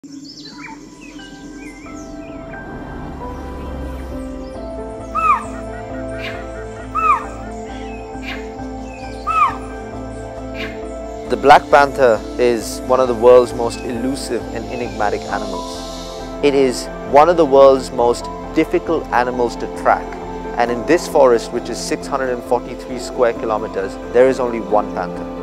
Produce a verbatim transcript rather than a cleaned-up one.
The black panther is one of the world's most elusive and enigmatic animals. It is one of the world's most difficult animals to track. And in this forest, which is six hundred forty-three square kilometers, there is only one panther.